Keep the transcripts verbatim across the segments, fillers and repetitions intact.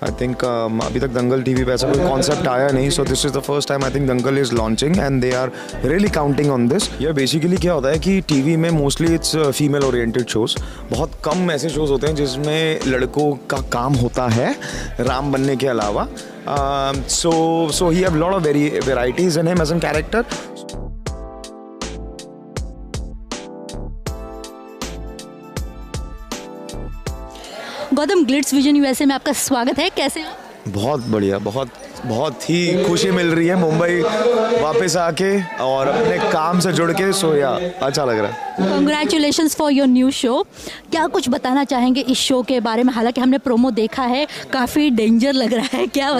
I think अभी तक दंगल TV पे ऐसा कोई कॉन्सेप्ट आया नहीं, so this is the first time I think Dangal is launching and they are really counting on this. ये बेसिकली क्या होता है कि टीवी में mostly it's female oriented shows, बहुत कम ऐसे शोज़ होते हैं जिसमें लड़कों का काम होता है राम बनने के अलावा। So so he have lot of very varieties in him as an character. Gautam, glitz vision USA में आपका स्वागत है, कैसे हैं आप? बहुत बढ़िया, बहुत बहुत ही खुशी मिल रही है मुंबई वापस आके और अपने काम से जुड़ के, सो या अच्छा लग रहा है। Congratulations for your new show. क्या कुछ बताना चाहेंगे इस शो के बारे में? हालांकि हमने प्रोमो देखा है, काफ़ी डेंजर लग रहा है, क्या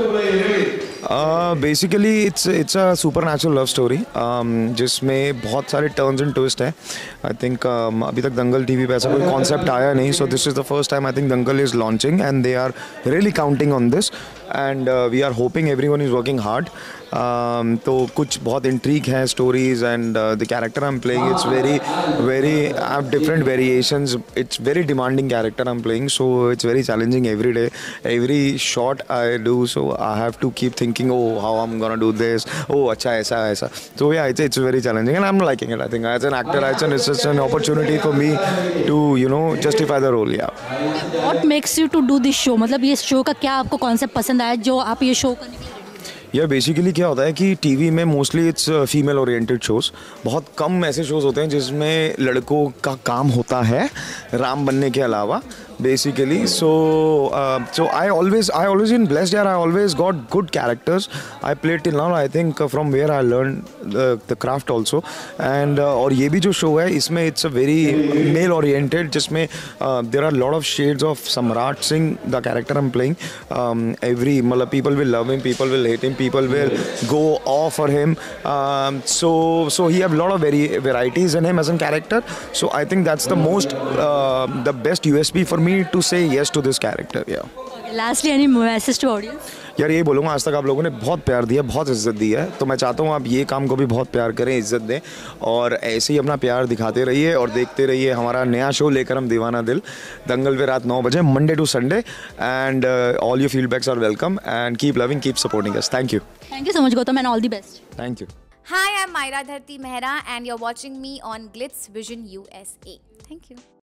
बताना? Basically it's it's a supernatural love story जिसमें बहुत सारे टर्न्स एंड ट्विस्ट हैं। आई थिंक uh, अभी तक दंगल टीवी पे ऐसा कोई कॉन्सेप्ट आया नहीं, so this is the first time I think Dangal is launching and they are really counting on this and we are hoping everyone is working hard. तो कुछ बहुत इंट्रीग है stories and the character I am playing it's very very I have different variations, it's very demanding character I am playing, so it's very challenging every day, every shot I do, so I have to keep thinking oh how I am gonna do this, oh अच्छा ऐसा ऐसा, so yeah it's it's very challenging and I'm liking it. I think as an actor it's an it's just an opportunity for me to you know justify the role. Yeah, What makes you to do this show? मतलब ये show का क्या आपको concept पसंद आया जो आप ये शो करने के लिए? यह बेसिकली क्या होता है कि टीवी में mostly it's female oriented shows, बहुत कम ऐसे शोज़ होते हैं जिसमें लड़कों का काम होता है राम बनने के अलावा basically. So uh, so I always I always been blessed यार, I always got good characters I played till now. I think uh, from where I learned the, the craft also and uh, और ये भी जो show है इसमें it's a very male oriented जिसमें uh, there are a lot of shades of Samrat Singh, the character I'm playing. um, every मतलब people will love him, people will hate him, people will go off for him. um, so so he have a lot of very varieties in him as a character, so I think that's the most uh, the best U S P for me to say yes to this character. Yeah. Lastly, any message to audience? यार ये बोलूँगा, आज तक आप लोगों ने बहुत प्यार दिया, बहुत इज्जत दी है, तो मैं चाहता हूँ आप ये काम को भी बहुत प्यार करें, इज्जत दें और ऐसे ही अपना प्यार दिखाते रहिए और देखते रहिए हमारा नया शो लेकर हम दीवाना दिल, दंगल पे रात नौ बजे Monday to Sunday and all your feedbacks are welcome and keep loving, keep supporting us. Thank you thank you so much Gautam and all the best. Thank you. Hi, I'm Myra Dharti Mehra and you're watching me on Glitz Vision U S A. Thank you.